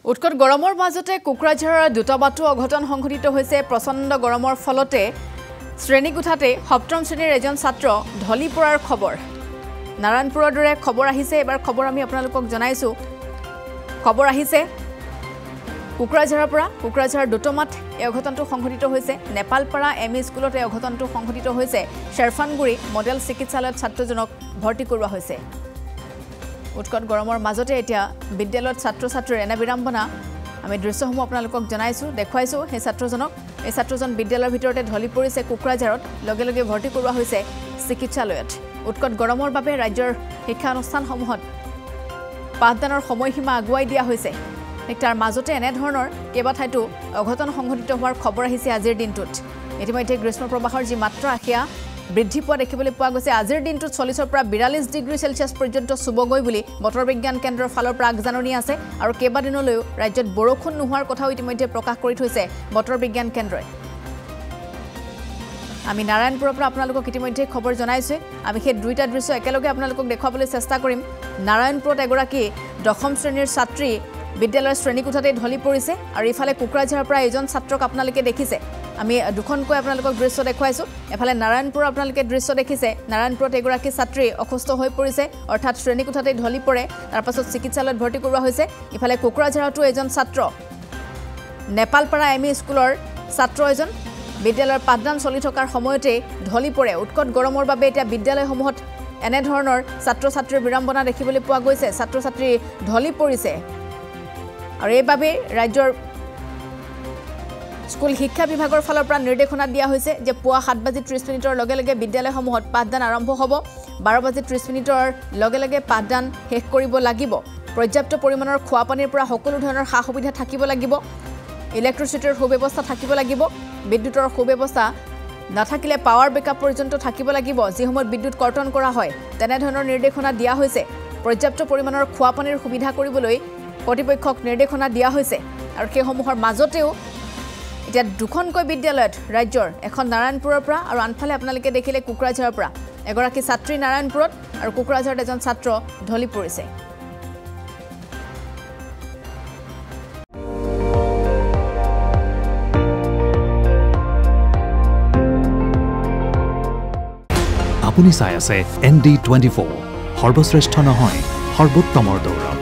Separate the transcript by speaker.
Speaker 1: উৎকট গৰমৰ মাজতে কোকৰাঝাৰৰ দুটাবাটো অঘটন সংঘটিত হৈছে প্ৰচণ্ড গৰমৰ ফলতে শ্ৰেণীকোঠাতে সপ্তম শ্ৰেণীৰ এজন ছাত্ৰ ঢলি পৰাৰ খবৰ নাৰায়ণপুৰৰ দৰে খবৰ আহিছে এবাৰ খবৰ আমি আপোনালোকক জনাইছো খবৰ আহিছে কোকৰাঝাৰৰ পৰা কোকৰাঝাৰৰ দুটামাত এই অঘটনটো সংঘটিত হৈছে নেপালপাৰা এমই স্কুলত এই অঘটনটো সংঘটিত হৈছে শেৰফানগুৰি মডেল চিকিৎসালয়ত ছাত্ৰজনক ভৰ্তি কৰোৱা হৈছে উৎকট গৰমৰ মাজতে এতিয়া বিদ্যালয়ত ছাত্ৰ-ছাত্ৰীৰ এনে বিৰাম্বনা আমি দৃশ্যসমূহ আপোনালোকক জনাইছো দেখুৱাইছো এই ছাত্ৰজন বিদ্যালয়ৰ ভিতৰতে ঢলি পৰিছে কোকৰাঝাৰত লগে লগে ভৰ্তি কৰোৱা হৈছে চিকিৎসালয়ত উৎকট গৰমৰ বাবে ৰাজ্যৰ শিক্ষা অনুষ্ঠানসমূহত পাঠদানৰ সময়সীমা আগুৱাই দিয়া হৈছে তাৰ মাজতে এনে ধৰণৰ কেবা ঠাইতো অঘটন সংঘটিত হোৱাৰ খবৰ আহিছে আজিৰ দিনটোত ইতিমধ্যে গ্ৰীষ্ম প্ৰবাহৰ যি মাত্ৰা আখিয়া বৃদ্ধি পোৱা দেখিবলৈ পোৱা গৈছে আজিৰ দিনটোত 40 পৰা 42 ডিগ্ৰী সেলসিয়াছ পৰ্যন্ত সুবগৈ বুলি বতৰ বিজ্ঞান কেন্দ্ৰৰ ফালৰ পৰা আগজাননী আছে আৰু কেবা দিনলৈ ৰাজ্যত বৰষুণ নোহোৱাৰ কথাও ইতিমধ্যে প্ৰকাশ কৰি থৈছে বতৰ বিজ্ঞান কেন্দ্ৰই আমি নাৰায়ণপুৰৰ পৰা আপোনালোকক ইতিমধ্যে খবৰ জনাইছো আমি সেই দুইটা দৃশ্য একেলগে আপোনালোকক দেখুৱাবলৈ চেষ্টা কৰিম নাৰায়ণপুৰত এগৰাকী দশম শ্ৰেণীৰ ছাত্ৰী বিদ্যালয়ৰ শ্ৰেণীকোঠাতে ঢলি পৰিছে আৰু ইফালে কোকৰাঝাৰৰ পৰা এজন ছাত্ৰক আপোনালোকে দেখিছে আমি দুখনকৈ আপোনালোকক দৃশ্য দেখুৱাইছো এফালে নাৰায়ণপুৰ আপোনালোকে দৃশ্য দেখিছে নাৰায়ণপুৰত এগৰাকী ছাত্ৰী অসুস্থ হৈ পৰিছে অৰ্থাৎ শ্ৰেণীকোঠাতে ঢলি পৰে তাৰ পাছত চিকিৎসালয়ত ভৰ্তি কৰোৱা হৈছে ইফালে কোকৰাঝাৰতো এজন ছাত্ৰ নেপালপাৰা এমই স্কুলৰ ছাত্ৰ এজন বিদ্যালয়ৰ পাঠদান চলি থকাৰ সময়তে ঢলি পৰে উৎকট গৰমৰ বাবে এতিয়া বিদ্যালয়সমূহত এনে ধৰণৰ ছাত্ৰ-ছাত্ৰীৰ বিৰাম্বনা দেখিবলৈ পোৱা গৈছে ছাত্ৰ-ছাত্ৰী ঢলি পৰিছে আৰু এইভাবে ৰাজ্যৰ স্কুল শিক্ষা বিভাগৰ ফালৰ পৰা নিৰ্দেশনা দিয়া হৈছে যে পুৱা 7:30 লগে লগে বিদ্যালয়সমূহত পাঠদান আৰম্ভ হ'ব 12:30 লগে লগে পাঠদান শেষ কৰিব লাগিব পৰ্যাপ্ত পৰিমাণৰ খোৱা পানীৰ পৰা সকলো ধৰণৰ সা সুবিধা থাকিব লাগিব ইলেক্ট্ৰিচিটিৰ সুব্যৱস্থা থাকিব লাগিব বিদ্যুতৰ সুব্যৱস্থা নাথাকিলে পাৱাৰ বেকআপ পৰ্যন্ত থাকিব লাগিব যি সময়ত বিদ্যুৎ কৰ্তন কৰা হয় তেনে ধৰণৰ নিৰ্দেশনা দিয়া হৈছে পৰ্যাপ্ত পৰিমাণৰ খোৱা পানীৰ সুবিধা কৰিবলৈ কৰ্তৃপক্ষক নিৰ্দেশনা দিয়া হৈছে আৰু সেইসমূহৰ মাজতেও এতিয়া দুখনকৈ বিদ্যালয়ত ৰাজ্যৰ এখন নাৰায়ণপুৰৰ পৰা আৰু আনফালে আপোনালোকে দেখিলে কোকৰাঝাৰৰ পৰা এগৰাকী ছাত্ৰী নাৰায়ণপুৰত আৰু কোকৰাঝাৰত এজন ছাত্ৰ ঢলি পৰিছে
Speaker 2: আপুনি চাই আছে ND24 সৰ্বশ্ৰেষ্ঠ নহয় সৰ্বোত্তমৰ দৌৰ